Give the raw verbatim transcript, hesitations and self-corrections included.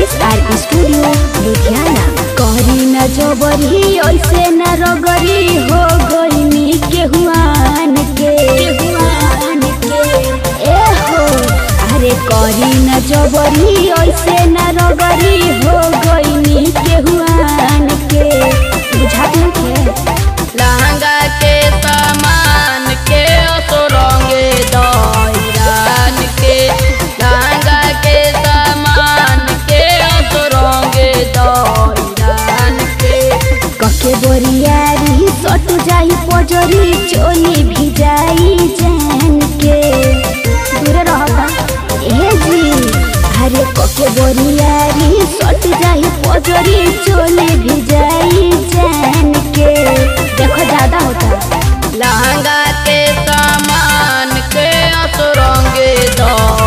S R studio Ludhiana. करी न जबरी ऐसे न रगरी हो गईनी केहुआन के केहुआन के ए हो। अरे करी न जबरी ऐसे न रगरी हो गईनी केहुआन के। बुझात नहीं लहंगा के सामान के असुरंगे दौरान के। लहंगा के सामान के असुरंगे दौरान के। कके बोरियारी सट जाई पजरी चोली भी जाई जान के। दूर रहता ए जी। अरे कके बोरियारी सट जाई पजरी चोली भी जाई जान के। देखो ज्यादा होता। लहंगा के सामान के असुरंगे दौरान